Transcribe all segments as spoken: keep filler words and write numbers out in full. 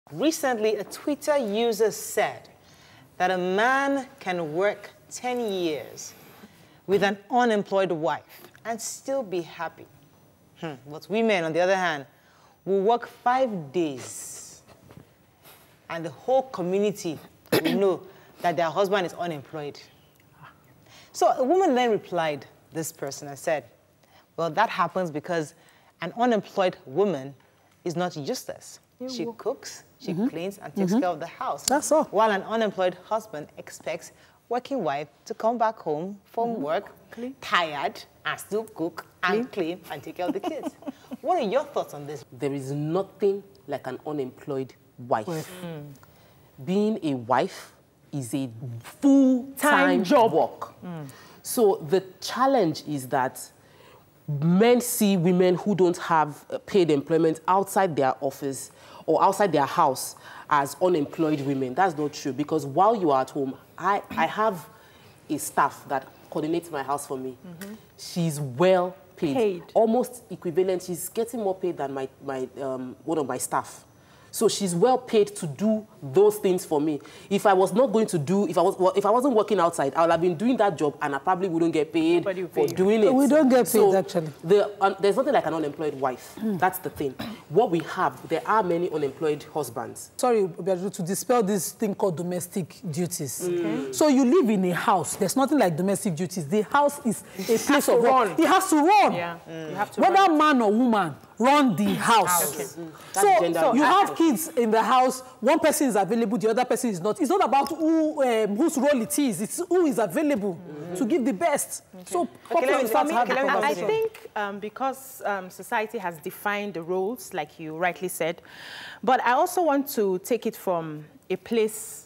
Recently, a Twitter user said that a man can work ten years with an unemployed wife and still be happy. Hmm. But women, on the other hand, will work five days and the whole community will know that their husband is unemployed. So a woman then replied, this person, and said, well, that happens because an unemployed woman is not useless. She cooks, she mm-hmm. cleans, and takes mm-hmm. care of the house. That's all. While an unemployed husband expects working wife to come back home from mm-hmm. work, clean. tired, and still cook, clean. and clean, and take care of the kids. What are your thoughts on this? There is nothing like an unemployed wife. Mm. Being a wife is a full-time job work. Mm. So the challenge is that men see women who don't have paid employment outside their office or outside their house as unemployed women. That's not true, because while you are at home, I, I have a staff that coordinates my house for me. Mm-hmm. She's well paid. paid, almost equivalent. She's getting more paid than my, my, um, one of my staff. So she's well paid to do those things for me. If I was not going to do, if I was, well, if I wasn't working outside, I would have been doing that job, and I probably wouldn't get paid for pay doing it. We don't get paid, so actually. The, um, there's nothing like an unemployed wife. Mm. That's the thing. What we have, there are many unemployed husbands. Sorry, to dispel this thing called domestic duties. Mm. So you live in a house. There's nothing like domestic duties. The house is a place of work. It has to run. Yeah. Mm. You have to Whether run. man or woman, run the house. Okay. Mm. So, so you have kids in the house, one person is available, the other person is not. It's not about who, um, whose role it is, it's who is available mm-hmm. to give the best. Okay. So okay, let me, for me, okay, I, I think um, because um, society has defined the roles, like you rightly said, but I also want to take it from a place,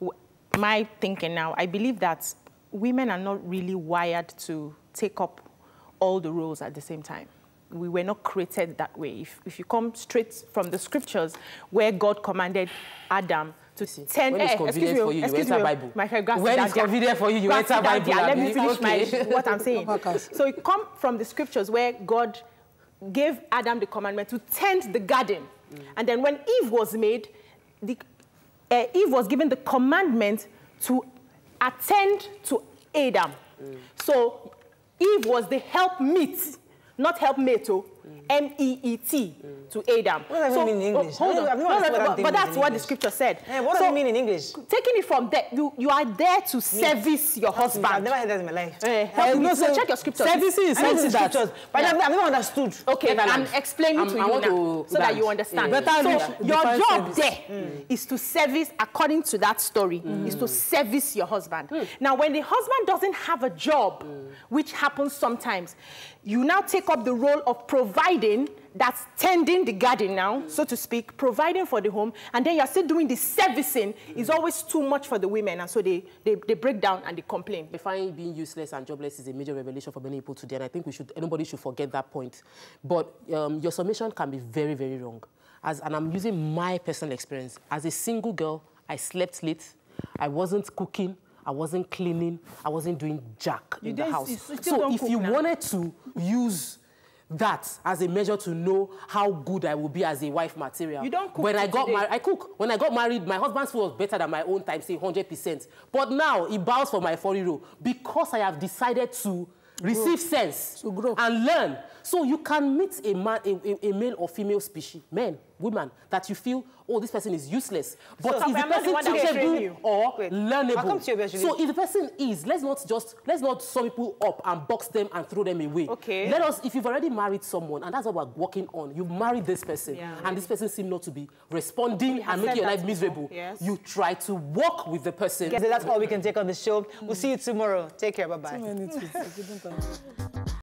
my thinking now, I believe that women are not really wired to take up all the roles at the same time. We were not created that way. If, if you come straight from the scriptures where God commanded Adam to tend... When it's convenient for you, you enter Bible. My when it's convenient for you, you enter Bible. Let me finish okay. my, what I'm saying. So it comes from the scriptures where God gave Adam the commandment to tend the garden. Mm. And then when Eve was made, the, uh, Eve was given the commandment to attend to Adam. Mm. So Eve was the helpmeet. Not helpmate, mm. M E E T, mm. to Adam. What does that so, mean in English? Oh, hold on. No, no, no, but, but that's what the scripture said. Hey, what so, does it mean in English? Taking it from there, you, you are there to service your husband. I've never heard that in my life. Uh, help uh, me. No, so check your scriptures. Servicing is servicing that. Scriptures, but yeah. I've, I've never understood. Okay, I'm explaining I'm, to you now to so that you understand. Yeah. So your job service. there mm. is to service, according to that story, mm. is to service your husband. Mm. Now, when the husband doesn't have a job, mm. which happens sometimes, you now take up the role of providing, that's tending the garden now, mm. so to speak, providing for the home, and then you're still doing the servicing. Mm. Is always too much for the women, and so they, they, they break down and they complain. I find being useless and jobless is a major revelation for many people today, and I think we should, nobody should forget that point. But um, your summation can be very, very wrong. As, and I'm using my personal experience. As a single girl, I slept late, I wasn't cooking, I wasn't cleaning, I wasn't doing jack you in the house. So if you now. wanted to use that as a measure to know how good I will be as a wife material. You don't cook When I got today. married, I cook. When I got married, my husband's food was better than my own time, say one hundred percent. But now, he bows for my four-year-old because I have decided to receive sense to grow. and learn. So you can meet a man, a, a, a male or female species, men, women, that you feel, oh, this person is useless. But so, is the person teachable or Wait, learnable? So if the person is, let's not just, let's not sum people up and box them and throw them away. Okay. Let us, if you've already married someone, and that's what we're working on, you've married this person, yeah. and this person seems not to be responding and making your life miserable, yes. you try to work with the person. That's all we can take on the show. We'll see you tomorrow. Take care. Bye-bye.